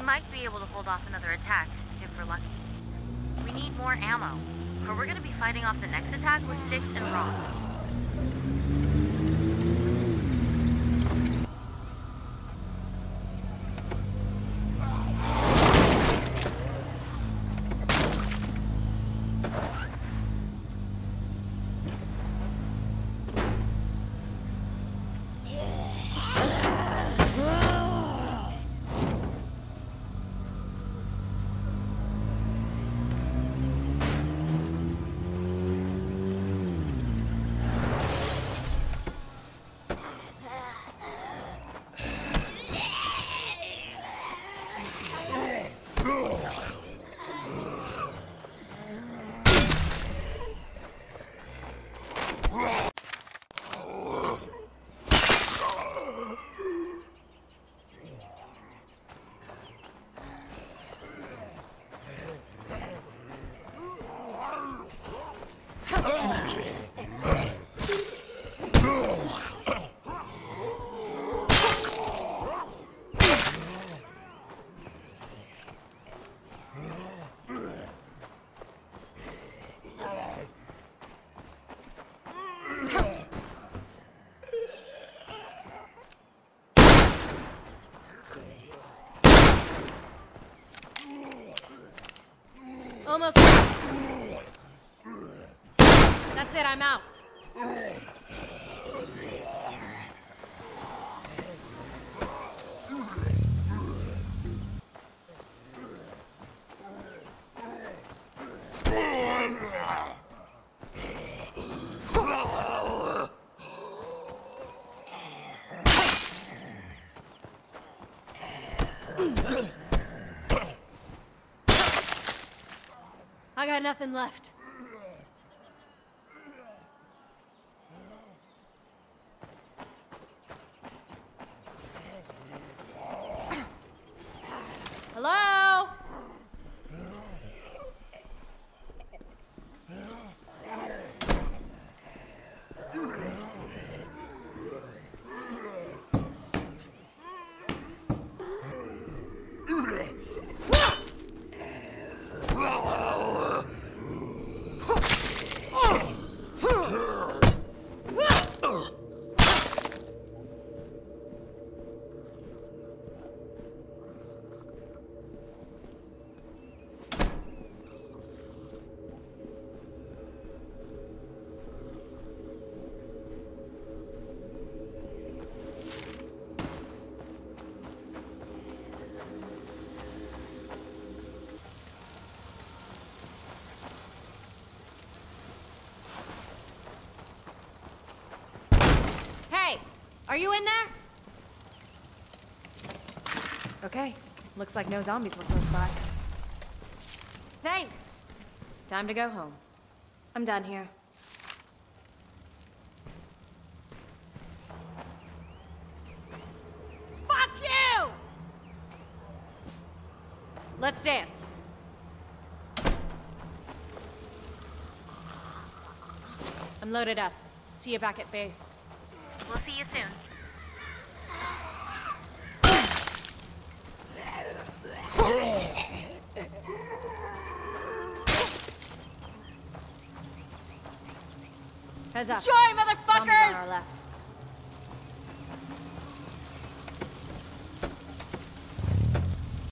might be able to hold off another attack, if we're lucky. We need more ammo, or we're gonna be fighting off the next attack with sticks and rocks. Almost. That's it, I'm out. I got nothing left. Hello? Are you in there? Okay. Looks like no zombies were close by. Thanks. Time to go home. I'm done here. Fuck you! Let's dance. I'm loaded up. See you back at base. We'll see you soon. Heads up. Joy, motherfuckers! Zombies on our left.